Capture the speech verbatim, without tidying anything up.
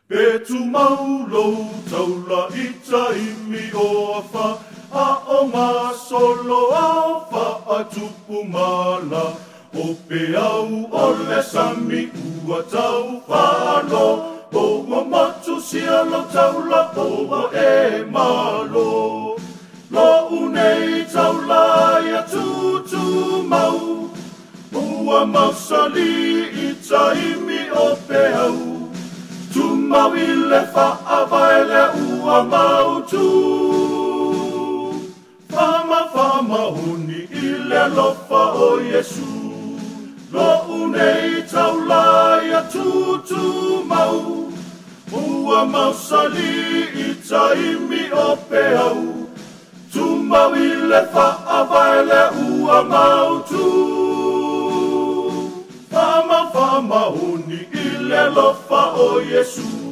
Petu maulo taula ita imi o afa a o ngā solo au fa a tupu mala o pe au o le sami ua tau whalo o ngā matu sialo taula o wa e malo lo unei taula ia tutu mau ua mausali ita imi o pe au Tumau ile whaavaele ua mautu Whama whama huni ile lofa o Yesu Lo unei taulai a tutu mau Ua mausali i taimi o pe au Tumau ile whaavaele ua mautu Whama whama huni ile lofa o Yesu